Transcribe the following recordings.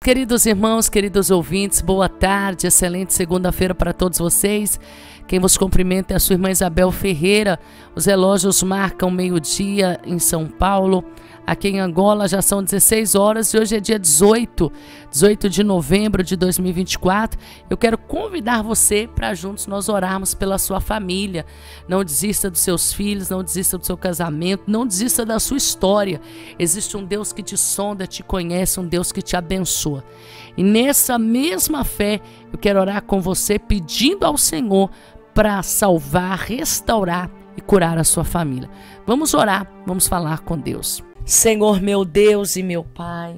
queridos irmãos, queridos ouvintes, boa tarde, excelente segunda-feira para todos vocês. Quem vos cumprimenta é a sua irmã Isabel Ferreira. Os relógios marcam meio-dia em São Paulo. Aqui em Angola já são 16 horas e hoje é dia 18 de novembro de 2024. Eu quero convidar você para juntos nós orarmos pela sua família. Não desista dos seus filhos, não desista do seu casamento, não desista da sua história. Existe um Deus que te sonda, te conhece, um Deus que te abençoa. E nessa mesma fé, eu quero orar com você pedindo ao Senhor para salvar, restaurar e curar a sua família. Vamos orar, vamos falar com Deus. Senhor, meu Deus e meu Pai,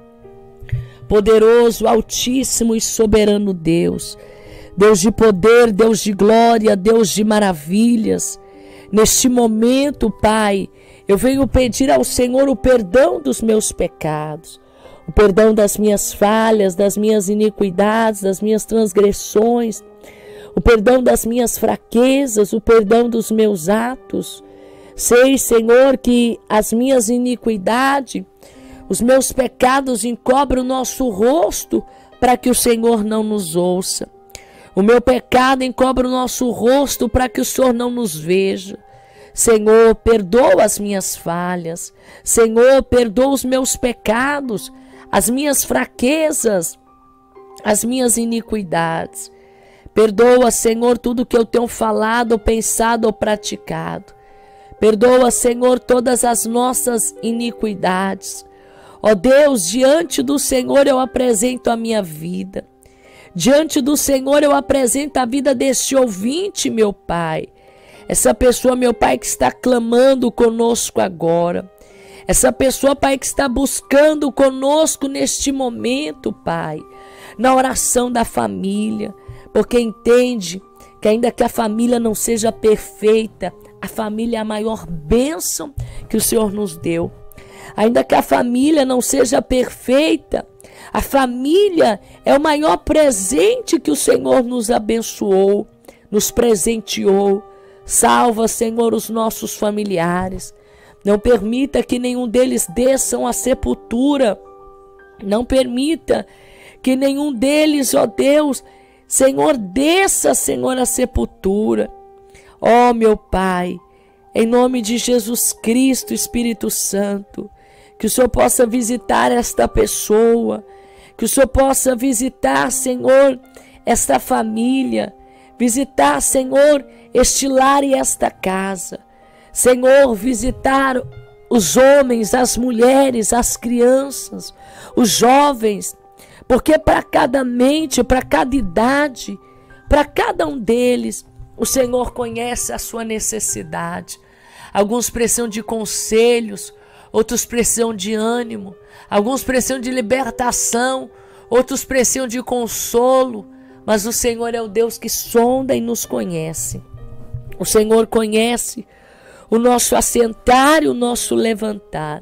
poderoso, altíssimo e soberano Deus, Deus de poder, Deus de glória, Deus de maravilhas, neste momento, Pai, eu venho pedir ao Senhor o perdão dos meus pecados, o perdão das minhas falhas, das minhas iniquidades, das minhas transgressões, o perdão das minhas fraquezas, o perdão dos meus atos. Sei, Senhor, que as minhas iniquidades, os meus pecados encobrem o nosso rosto para que o Senhor não nos ouça. O meu pecado encobre o nosso rosto para que o Senhor não nos veja. Senhor, perdoa as minhas falhas. Senhor, perdoa os meus pecados, as minhas fraquezas, as minhas iniquidades. Perdoa, Senhor, tudo que eu tenho falado, pensado ou praticado. Perdoa, Senhor, todas as nossas iniquidades. Ó Deus, diante do Senhor eu apresento a minha vida. Diante do Senhor eu apresento a vida deste ouvinte, meu Pai. Essa pessoa, meu Pai, que está clamando conosco agora. Essa pessoa, Pai, que está buscando conosco neste momento, Pai. Na oração da família. Porque entende que ainda que a família não seja perfeita, a família é a maior bênção que o Senhor nos deu. Ainda que a família não seja perfeita, a família é o maior presente que o Senhor nos abençoou, nos presenteou. Salva, Senhor, os nossos familiares. Não permita que nenhum deles desçam à sepultura. Não permita que nenhum deles, ó Deus, Senhor, desça, Senhor, à sepultura. Ó meu Pai, em nome de Jesus Cristo, Espírito Santo, que o Senhor possa visitar esta pessoa, que o Senhor possa visitar, Senhor, esta família, visitar, Senhor, este lar e esta casa. Senhor, visitar os homens, as mulheres, as crianças, os jovens, porque para cada mente, para cada idade, para cada um deles, o Senhor conhece a sua necessidade. Alguns precisam de conselhos, outros precisam de ânimo, alguns precisam de libertação, outros precisam de consolo, mas o Senhor é o Deus que sonda e nos conhece. O Senhor conhece o nosso assentar e o nosso levantar.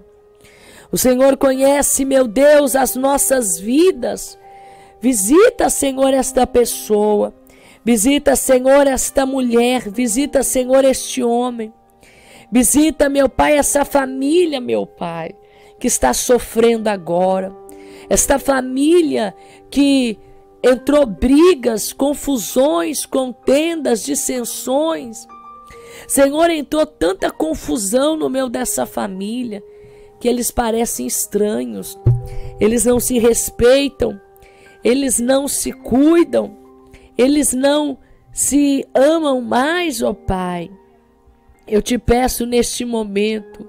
O Senhor conhece, meu Deus, as nossas vidas. Visita, Senhor, esta pessoa. Visita, Senhor, esta mulher. Visita, Senhor, este homem. Visita, meu Pai, essa família, meu Pai, que está sofrendo agora. Esta família que entrou brigas, confusões, contendas, dissensões. Senhor, entrou tanta confusão no meio dessa família que eles parecem estranhos. Eles não se respeitam, eles não se cuidam, eles não se amam mais, ó Pai. Eu te peço neste momento,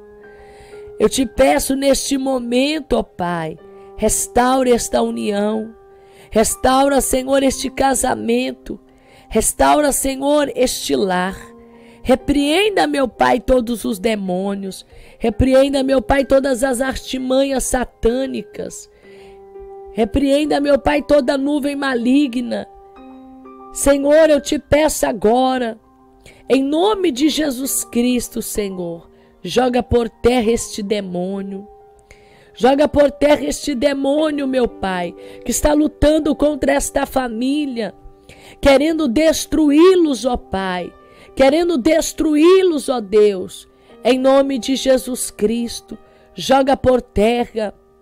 ó Pai, restaure esta união, restaura, Senhor, este casamento, restaura, Senhor, este lar. Repreenda, meu Pai, todos os demônios. Repreenda, meu Pai, todas as artimanhas satânicas. Repreenda, meu Pai, toda nuvem maligna. Senhor, eu te peço agora, em nome de Jesus Cristo, Senhor, joga por terra este demônio. Joga por terra este demônio, meu Pai, que está lutando contra esta família, querendo destruí-los, ó Pai. Querendo destruí-los, ó Deus, em nome de Jesus Cristo, joga por terra,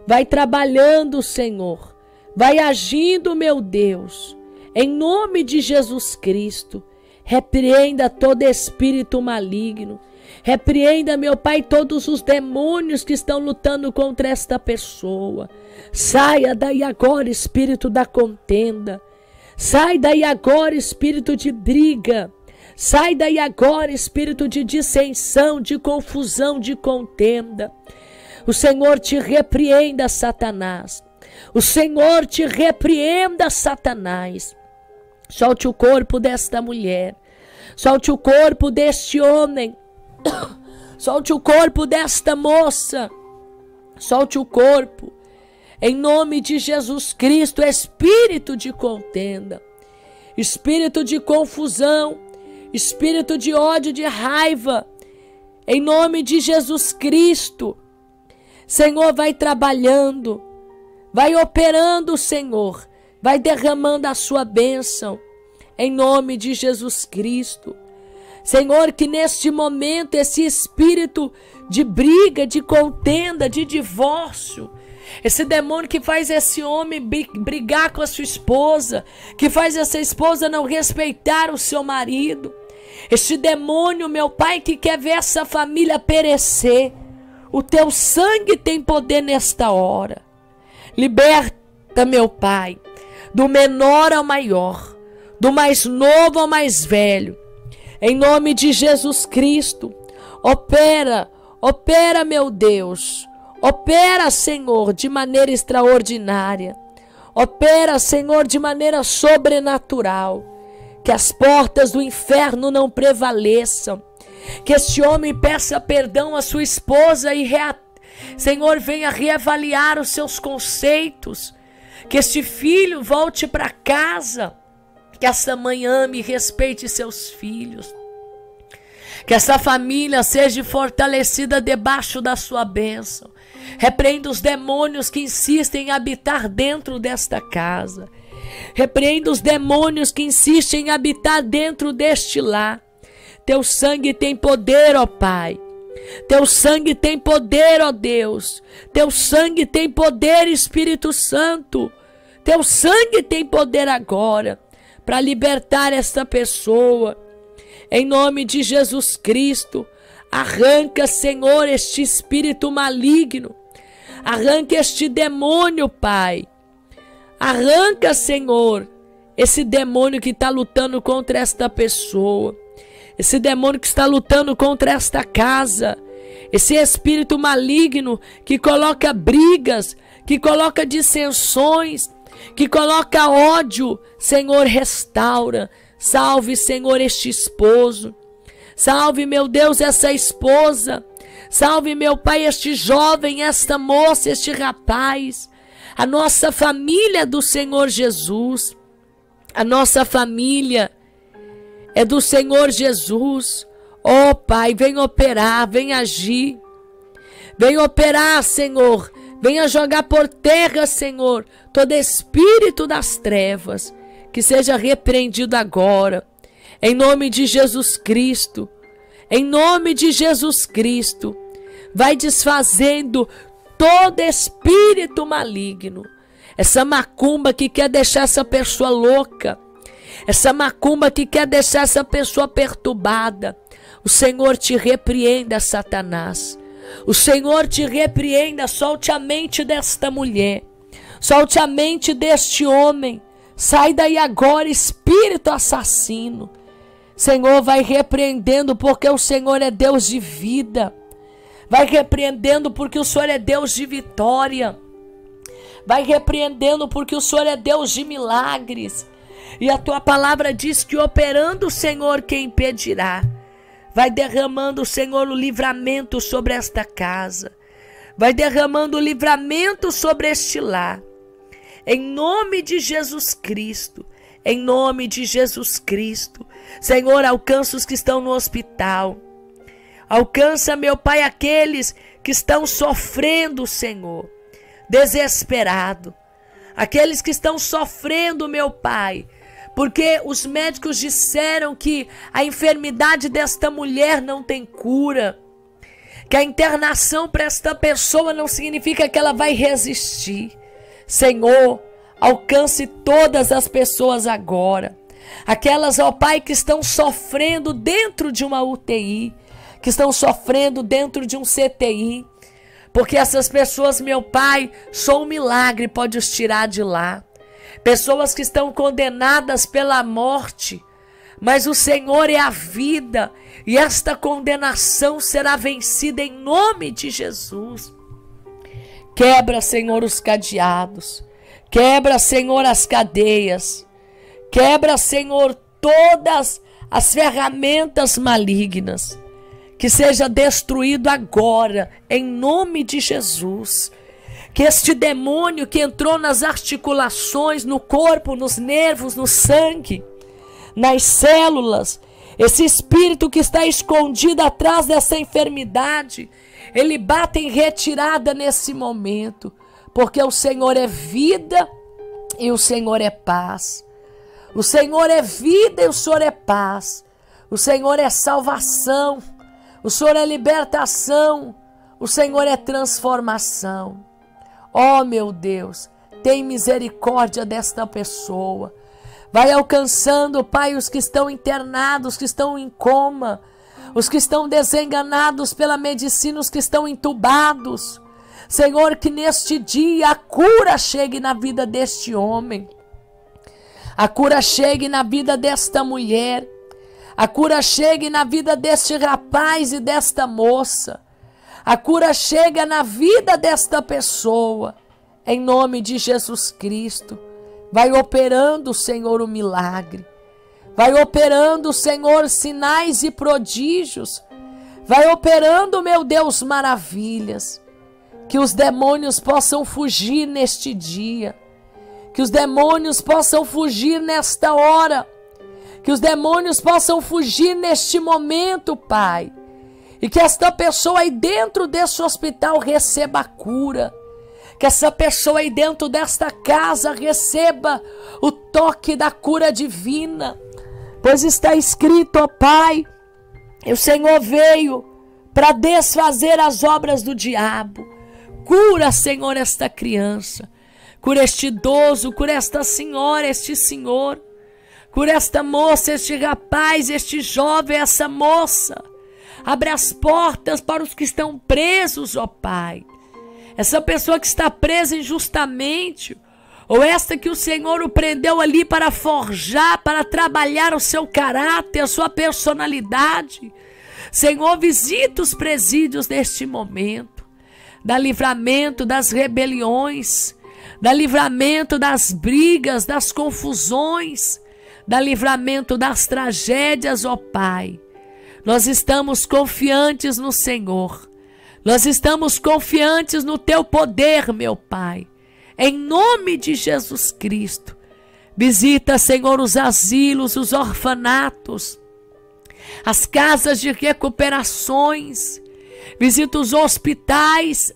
vai trabalhando, Senhor, vai agindo, meu Deus, em nome de Jesus Cristo. Repreenda todo espírito maligno, repreenda, meu Pai, todos os demônios que estão lutando contra esta pessoa. Saia daí agora, espírito da contenda. Sai daí agora, espírito de briga. Sai daí agora, espírito de dissensão, de confusão, de contenda. O Senhor te repreenda, Satanás. O Senhor te repreenda, Satanás. Solte o corpo desta mulher. Solte o corpo deste homem. Solte o corpo desta moça. Solte o corpo. Em nome de Jesus Cristo, espírito de contenda, espírito de confusão, espírito de ódio, de raiva. Em nome de Jesus Cristo, Senhor, vai trabalhando, vai operando, Senhor, vai derramando a sua bênção. Em nome de Jesus Cristo. Senhor, que neste momento esse espírito de briga, de contenda, de divórcio, esse demônio que faz esse homem brigar com a sua esposa, que faz essa esposa não respeitar o seu marido, este demônio, meu Pai, que quer ver essa família perecer, o teu sangue tem poder nesta hora. Liberta, meu Pai, do menor ao maior, do mais novo ao mais velho. Em nome de Jesus Cristo, opera, meu Deus. Opera, Senhor, de maneira extraordinária. Opera, Senhor, de maneira sobrenatural. Que as portas do inferno não prevaleçam. Que este homem peça perdão à sua esposa e, Senhor, venha reavaliar os seus conceitos. Que este filho volte para casa. Que essa mãe ame e respeite seus filhos. Que essa família seja fortalecida debaixo da sua bênção. Repreenda os demônios que insistem em habitar dentro desta casa. Repreenda os demônios que insistem em habitar dentro deste lar. Teu sangue tem poder, ó Pai. Teu sangue tem poder, ó Deus. Teu sangue tem poder, Espírito Santo. Teu sangue tem poder agora para libertar esta pessoa. Em nome de Jesus Cristo, arranca, Senhor, este espírito maligno. Arranca este demônio, Pai. Arranca, Senhor, esse demônio que está lutando contra esta pessoa. Esse demônio que está lutando contra esta casa. Esse espírito maligno que coloca brigas, que coloca dissensões, que coloca ódio. Senhor, restaura. Salve, Senhor, este esposo. Salve, meu Deus, essa esposa. Salve, meu Pai, este jovem, esta moça, este rapaz. A nossa família do Senhor Jesus. A nossa família é do Senhor Jesus. Oh, Pai, vem operar, vem agir. Vem operar, Senhor. Venha jogar por terra, Senhor, todo espírito das trevas. Que seja repreendido agora. Em nome de Jesus Cristo. Em nome de Jesus Cristo. Vai desfazendo todo espírito maligno. Essa macumba que quer deixar essa pessoa louca. Essa macumba que quer deixar essa pessoa perturbada. O Senhor te repreenda, Satanás. O Senhor te repreenda. Solte a mente desta mulher. Solte a mente deste homem. Sai daí agora, espírito assassino. Senhor, vai repreendendo porque o Senhor é Deus de vida. Vai repreendendo porque o Senhor é Deus de vitória. Vai repreendendo porque o Senhor é Deus de milagres. E a tua palavra diz que operando o Senhor, quem impedirá? Vai derramando, Senhor, o livramento sobre esta casa. Vai derramando o livramento sobre este lar. Em nome de Jesus Cristo. Em nome de Jesus Cristo. Senhor, alcança os que estão no hospital. Alcança, meu Pai, aqueles que estão sofrendo, Senhor. Desesperado. Aqueles que estão sofrendo, meu Pai. Porque os médicos disseram que a enfermidade desta mulher não tem cura. que a internação para esta pessoa não significa que ela vai resistir. Senhor, alcance todas as pessoas agora. Aquelas, ó Pai, que estão sofrendo dentro de uma UTI, que estão sofrendo dentro de um CTI, porque essas pessoas, meu Pai, só um milagre pode os tirar de lá. Pessoas que estão condenadas pela morte, mas o Senhor é a vida, e esta condenação será vencida em nome de Jesus. Quebra, Senhor, os cadeados, quebra, Senhor, as cadeias, quebra, Senhor, todas as ferramentas malignas, que seja destruído agora, em nome de Jesus. Que este demônio que entrou nas articulações, no corpo, nos nervos, no sangue, nas células, esse espírito que está escondido atrás dessa enfermidade, ele bate em retirada nesse momento, porque o Senhor é vida e o Senhor é paz. O Senhor é vida e o Senhor é paz. O Senhor é salvação. O Senhor é libertação. O Senhor é transformação. Oh, meu Deus, tem misericórdia desta pessoa. Vai alcançando, Pai, os que estão internados, que estão em coma, os que estão desenganados pela medicina, os que estão entubados. Senhor, que neste dia a cura chegue na vida deste homem. A cura chegue na vida desta mulher. A cura chegue na vida deste rapaz e desta moça. A cura chega na vida desta pessoa. Em nome de Jesus Cristo. Vai operando, Senhor, o milagre. Vai operando, Senhor, sinais e prodígios. Vai operando, meu Deus, maravilhas. Que os demônios possam fugir neste dia. Que os demônios possam fugir nesta hora. Que os demônios possam fugir neste momento, Pai. E que esta pessoa aí dentro desse hospital receba a cura. Que essa pessoa aí dentro desta casa receba o toque da cura divina. Pois está escrito, ó Pai, o Senhor veio para desfazer as obras do diabo. Cura, Senhor, esta criança. Cura este idoso, cura esta senhora, este senhor. Cura esta moça, este rapaz, este jovem, essa moça. Abre as portas para os que estão presos, ó Pai. Essa pessoa que está presa injustamente, ou esta que o Senhor o prendeu ali para forjar, para trabalhar o seu caráter, a sua personalidade. Senhor, visita os presídios neste momento. Dá livramento das rebeliões, dá livramento das brigas, das confusões, dá livramento das tragédias, ó Pai. Nós estamos confiantes no Senhor. Nós estamos confiantes no Teu poder, meu Pai. Em nome de Jesus Cristo. Visita, Senhor, os asilos, os orfanatos, as casas de recuperações. Visita os hospitais.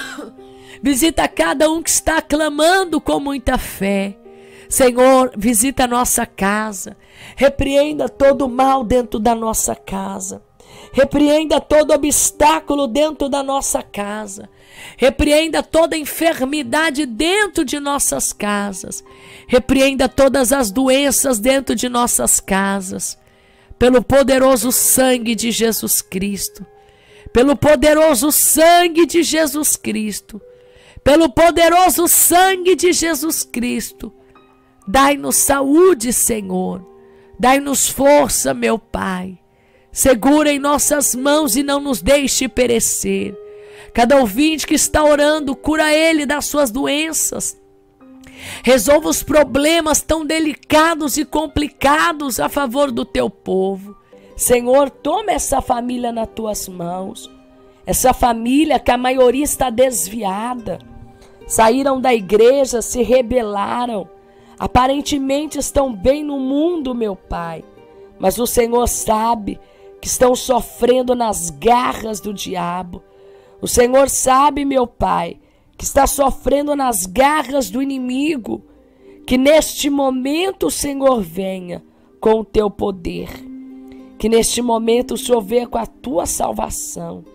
Visita cada um que está clamando com muita fé. Senhor, visita a nossa casa. Repreenda todo o mal dentro da nossa casa. Repreenda todo obstáculo dentro da nossa casa. Repreenda toda enfermidade dentro de nossas casas. Repreenda todas as doenças dentro de nossas casas. Pelo poderoso sangue de Jesus Cristo. Pelo poderoso sangue de Jesus Cristo. Pelo poderoso sangue de Jesus Cristo. Dai-nos saúde, Senhor. Dai-nos força, meu Pai. Segura em nossas mãos e não nos deixe perecer. Cada ouvinte que está orando, cura ele das suas doenças. Resolva os problemas tão delicados e complicados a favor do teu povo. Senhor, toma essa família nas tuas mãos. Essa família que a maioria está desviada. Saíram da igreja, se rebelaram. Aparentemente estão bem no mundo, meu Pai. Mas o Senhor sabe que estão sofrendo nas garras do diabo. O Senhor sabe, meu Pai, que está sofrendo nas garras do inimigo. Que neste momento o Senhor venha com o teu poder. Que neste momento o Senhor venha com a tua salvação.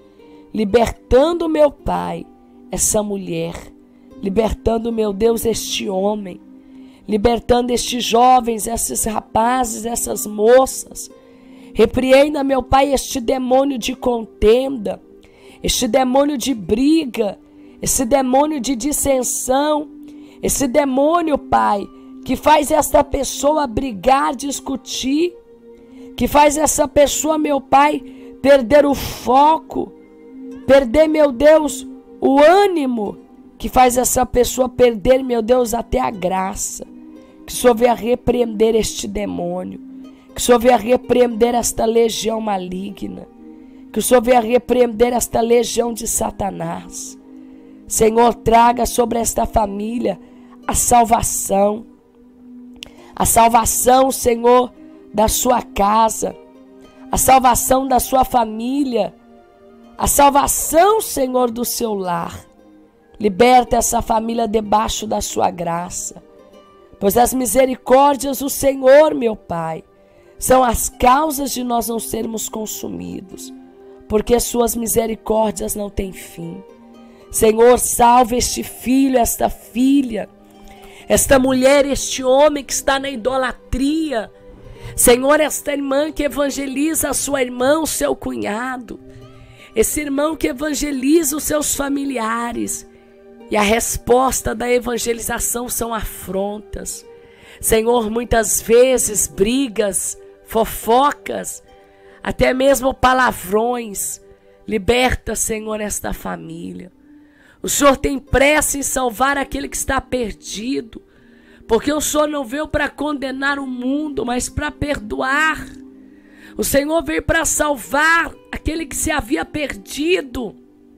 libertando, meu Pai, essa mulher, libertando, meu Deus, este homem, libertando estes jovens, esses rapazes, essas moças. Repreenda, meu Pai, este demônio de contenda, este demônio de briga, esse demônio de dissensão, esse demônio, Pai, que faz essa pessoa brigar, discutir, que faz essa pessoa, meu Pai, perder o foco, perder, meu Deus, o ânimo, que faz essa pessoa perder, meu Deus, até a graça. Que o Senhor venha repreender este demônio, que o Senhor venha repreender esta legião maligna, que o Senhor venha repreender esta legião de Satanás. Senhor, traga sobre esta família a salvação, Senhor, da sua casa, a salvação da sua família, a salvação, Senhor, do seu lar. Liberta essa família debaixo da sua graça, pois as misericórdias do Senhor, meu Pai, são as causas de nós não sermos consumidos, porque suas misericórdias não têm fim. Senhor, salve este filho, esta filha, esta mulher, este homem que está na idolatria. Senhor, esta irmã que evangeliza a sua irmã, o seu cunhado, esse irmão que evangeliza os seus familiares. E a resposta da evangelização são afrontas. Senhor, muitas vezes brigas, fofocas, até mesmo palavrões. Liberta, Senhor, esta família. O Senhor tem pressa em salvar aquele que está perdido, porque o Senhor não veio para condenar o mundo, mas para perdoar. O Senhor veio para salvar aquele que se havia perdido,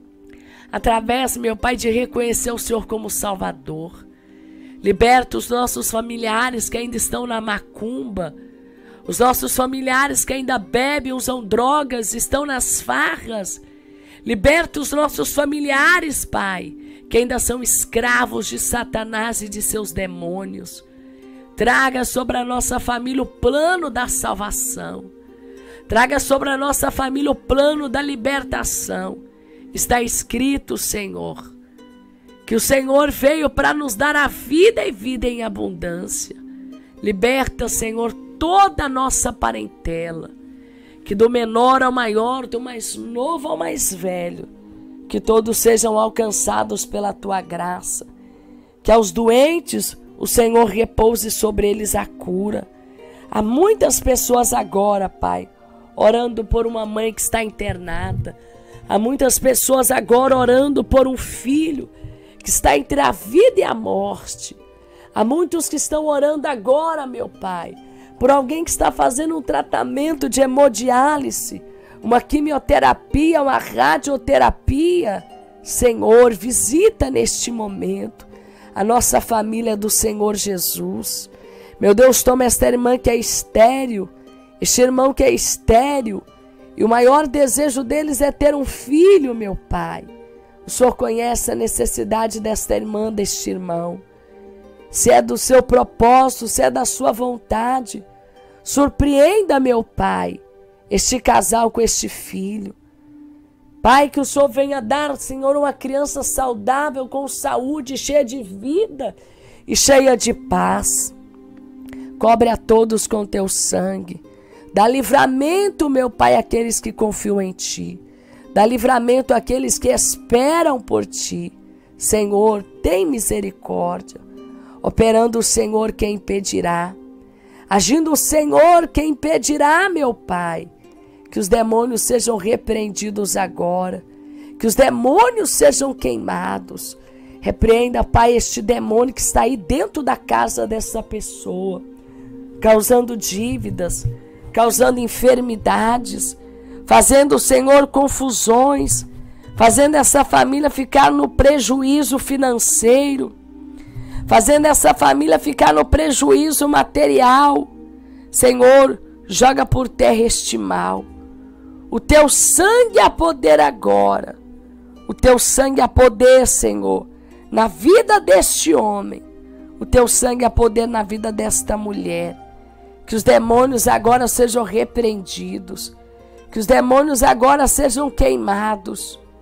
através, meu Pai, de reconhecer o Senhor como Salvador. Liberta os nossos familiares que ainda estão na macumba, os nossos familiares que ainda bebem, usam drogas, estão nas farras. Liberta os nossos familiares, Pai, que ainda são escravos de Satanás e de seus demônios. Traga sobre a nossa família o plano da salvação. Traga sobre a nossa família o plano da libertação. Está escrito, Senhor, que o Senhor veio para nos dar a vida e vida em abundância. Liberta, Senhor, toda a nossa parentela, que do menor ao maior, do mais novo ao mais velho, que todos sejam alcançados pela Tua graça, que aos doentes o Senhor repouse sobre eles a cura. Há muitas pessoas agora, Pai, orando por uma mãe que está internada. Há muitas pessoas agora orando por um filho que está entre a vida e a morte. Há muitos que estão orando agora, meu Pai, por alguém que está fazendo um tratamento de hemodiálise, uma quimioterapia, uma radioterapia. Senhor, visita neste momento a nossa família do Senhor Jesus. Meu Deus, toma esta irmã que é estéril, este irmão que é estéril, e o maior desejo deles é ter um filho, meu Pai. O Senhor conhece a necessidade desta irmã, deste irmão. Se é do seu propósito, se é da sua vontade, surpreenda, meu Pai, este casal com este filho. Pai, que o Senhor venha dar, Senhor, uma criança saudável, com saúde, cheia de vida e cheia de paz. Cobre a todos com teu sangue. Dá livramento, meu Pai, àqueles que confiam em Ti. Dá livramento àqueles que esperam por Ti. Senhor, tem misericórdia. Operando o Senhor, quem impedirá? Agindo o Senhor, quem impedirá, meu Pai? Que os demônios sejam repreendidos agora. Que os demônios sejam queimados. Repreenda, Pai, este demônio que está aí dentro da casa dessa pessoa, causando dívidas, causando enfermidades, fazendo, Senhor, confusões, fazendo essa família ficar no prejuízo financeiro, fazendo essa família ficar no prejuízo material. Senhor, joga por terra este mal. O teu sangue há poder agora. O teu sangue há poder, Senhor, na vida deste homem. O teu sangue há poder na vida desta mulher. Que os demônios agora sejam repreendidos. Que os demônios agora sejam queimados.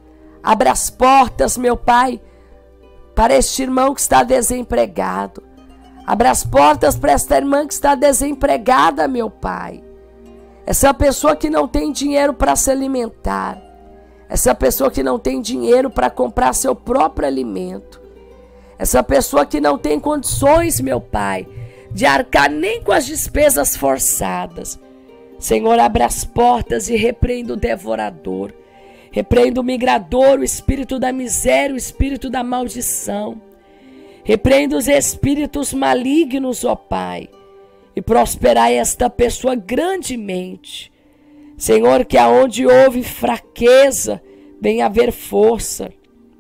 Abra as portas, meu Pai, para este irmão que está desempregado. Abra as portas para esta irmã que está desempregada, meu Pai. Essa pessoa que não tem dinheiro para se alimentar. Essa pessoa que não tem dinheiro para comprar seu próprio alimento. Essa pessoa que não tem condições, meu Pai, de arcar nem com as despesas forçadas. Senhor, abra as portas e repreenda o devorador. Repreenda o migrador, o espírito da miséria, o espírito da maldição. Repreenda os espíritos malignos, ó Pai, e prosperai esta pessoa grandemente. Senhor, que aonde houve fraqueza, venha haver força.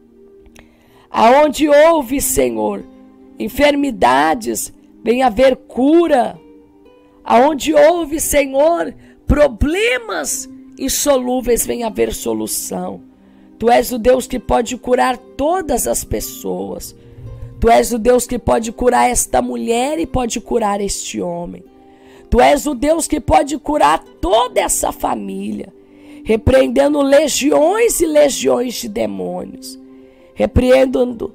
Aonde houve, Senhor, enfermidades, venha haver cura. Aonde houve, Senhor, problemas insolúveis, venha haver solução. Tu és o Deus que pode curar todas as pessoas. Tu és o Deus que pode curar esta mulher e pode curar este homem. Tu és o Deus que pode curar toda essa família, repreendendo legiões e legiões de demônios, repreendendo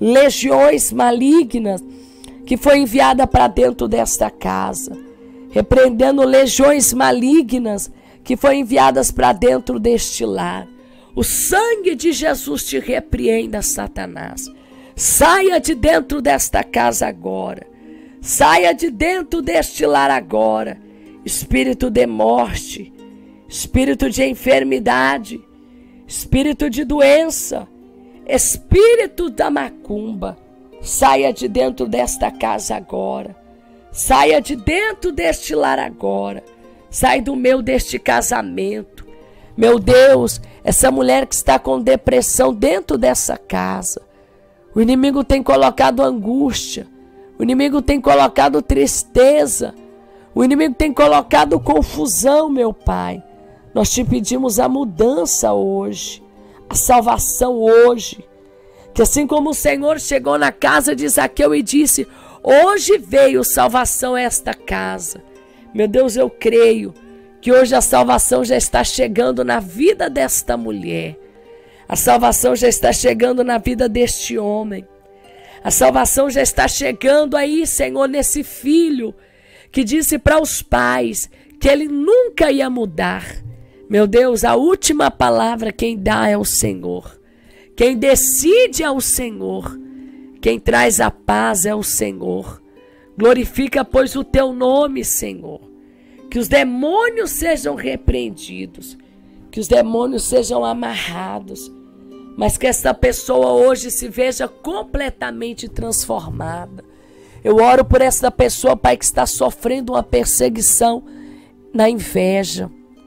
legiões malignas que foi enviada para dentro desta casa, repreendendo legiões malignas que foram enviadas para dentro deste lar. O sangue de Jesus te repreenda, Satanás. Saia de dentro desta casa agora. Saia de dentro deste lar agora. Espírito de morte, espírito de enfermidade, espírito de doença, espírito da macumba, saia de dentro desta casa agora. Saia de dentro deste lar agora. Sai do meio deste casamento. Meu Deus, essa mulher que está com depressão dentro dessa casa. O inimigo tem colocado angústia. O inimigo tem colocado tristeza. O inimigo tem colocado confusão, meu Pai. Nós te pedimos a mudança hoje. A salvação hoje. Que assim como o Senhor chegou na casa de Zaqueu e disse: hoje veio salvação a esta casa. Meu Deus, eu creio que hoje a salvação já está chegando na vida desta mulher. A salvação já está chegando na vida deste homem. A salvação já está chegando aí, Senhor, nesse filho que disse para os pais que ele nunca ia mudar. Meu Deus, a última palavra quem dá é o Senhor. Quem decide é o Senhor. Quem traz a paz é o Senhor. Glorifica, pois, o teu nome, Senhor. Que os demônios sejam repreendidos. Que os demônios sejam amarrados. Mas que esta pessoa hoje se veja completamente transformada. Eu oro por esta pessoa, Pai, que está sofrendo uma perseguição na inveja.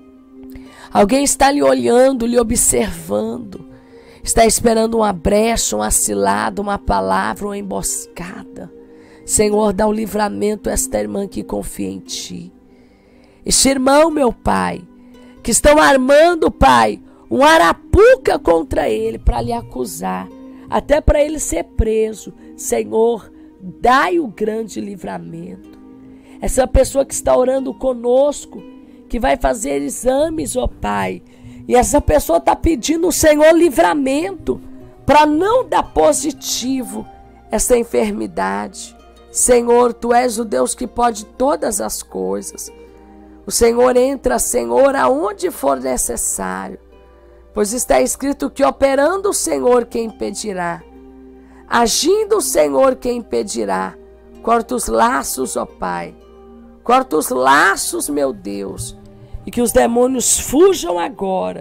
Alguém está lhe olhando, lhe observando. Está esperando uma brecha, uma cilada, uma palavra, uma emboscada. Senhor, dá o livramento a esta irmã que confia em Ti. Este irmão, meu Pai, que estão armando, Pai, um arapuca contra ele para lhe acusar, até para ele ser preso. Senhor, dai o grande livramento. Essa pessoa que está orando conosco, que vai fazer exames, ó Pai, e essa pessoa está pedindo o Senhor livramento para não dar positivo essa enfermidade. Senhor, Tu és o Deus que pode todas as coisas. O Senhor entra, Senhor, aonde for necessário. Pois está escrito que operando o Senhor quem impedirá. Agindo o Senhor quem impedirá. Corta os laços, ó Pai. Corta os laços, meu Deus. E que os demônios fujam agora.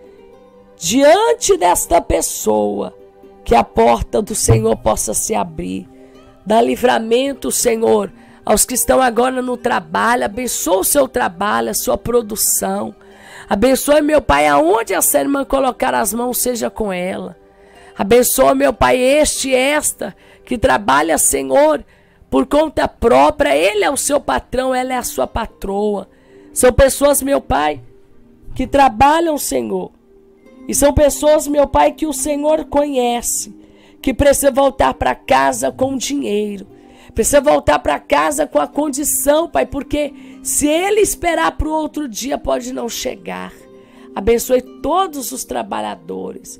Diante desta pessoa. Que a porta do Senhor possa se abrir. Dá livramento, Senhor, aos que estão agora no trabalho. Abençoa o seu trabalho, a sua produção. Abençoa, meu Pai, aonde essa irmã colocar as mãos, seja com ela. Abençoa, meu Pai, este e esta que trabalha, Senhor, por conta própria. Ele é o seu patrão, ela é a sua patroa. São pessoas, meu Pai, que trabalham, Senhor. E são pessoas, meu Pai, que o Senhor conhece, que precisa voltar para casa com dinheiro. Precisa voltar para casa com a condição, Pai, porque se ele esperar para o outro dia, pode não chegar. Abençoe todos os trabalhadores.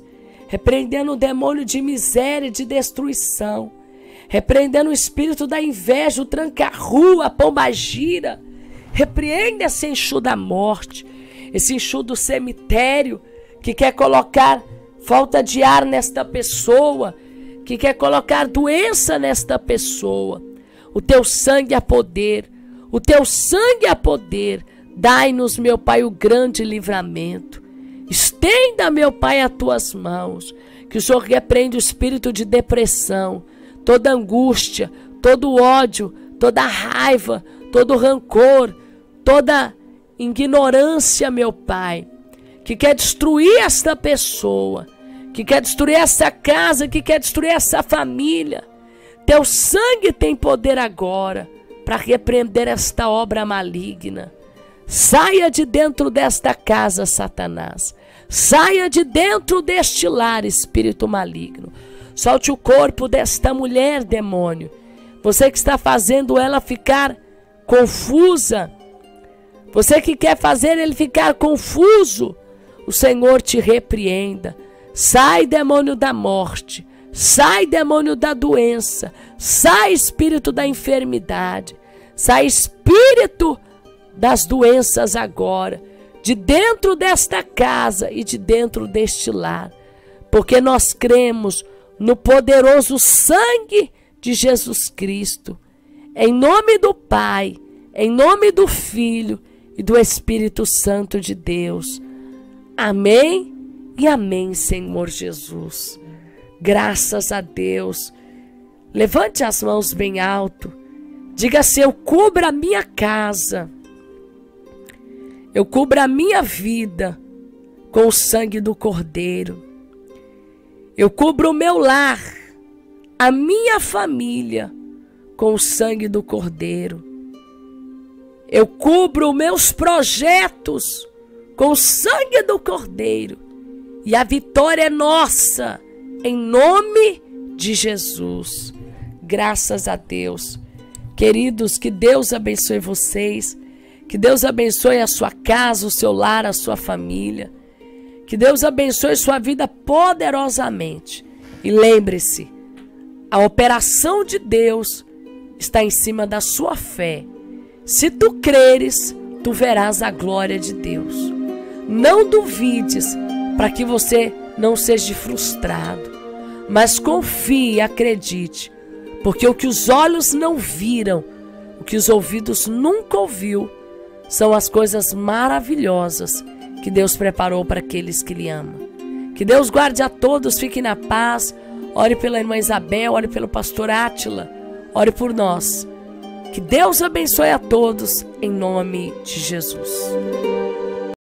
repreendendo o demônio de miséria e de destruição, repreendendo o espírito da inveja, o tranca-rua, a pombagira. Repreenda esse enxu da morte, esse enxu do cemitério, que quer colocar falta de ar nesta pessoa, que quer colocar doença nesta pessoa. O teu sangue é poder, o teu sangue é poder. Dai-nos, meu Pai, o grande livramento. Estenda, meu Pai, as tuas mãos, que o Senhor repreende o espírito de depressão, toda angústia, todo ódio, toda raiva, todo rancor, toda ignorância, meu Pai, que quer destruir esta pessoa, que quer destruir essa casa, que quer destruir essa família. Teu sangue tem poder agora para repreender esta obra maligna. Saia de dentro desta casa, Satanás. Saia de dentro deste lar, espírito maligno. Solte o corpo desta mulher, demônio. Você que está fazendo ela ficar confusa. Você que quer fazer ele ficar confuso. O Senhor te repreenda. Sai, demônio da morte. Sai, demônio da doença. Sai, espírito da enfermidade. Sai, espírito das doenças agora, de dentro desta casa e de dentro deste lar, porque nós cremos no poderoso sangue de Jesus Cristo, em nome do Pai, em nome do Filho e do Espírito Santo de Deus. Amém e amém, Senhor Jesus. Graças a Deus. Levante as mãos bem alto. Diga assim: eu cubro a minha casa, eu cubro a minha vida com o sangue do Cordeiro. Eu cubro o meu lar, a minha família, com o sangue do Cordeiro. Eu cubro meus projetos com o sangue do Cordeiro. E a vitória é nossa, em nome de Jesus. Graças a Deus. Queridos, que Deus abençoe vocês. Que Deus abençoe a sua casa, o seu lar, a sua família. Que Deus abençoe sua vida poderosamente. E lembre-se, a operação de Deus está em cima da sua fé. Se tu creres, tu verás a glória de Deus. Não duvides, para que você não seja frustrado. Mas confie e acredite, porque o que os olhos não viram, o que os ouvidos nunca ouviu, são as coisas maravilhosas que Deus preparou para aqueles que lhe amam. Que Deus guarde a todos, fique na paz. Ore pela irmã Isabel, ore pelo pastor Átila, ore por nós. Que Deus abençoe a todos, em nome de Jesus.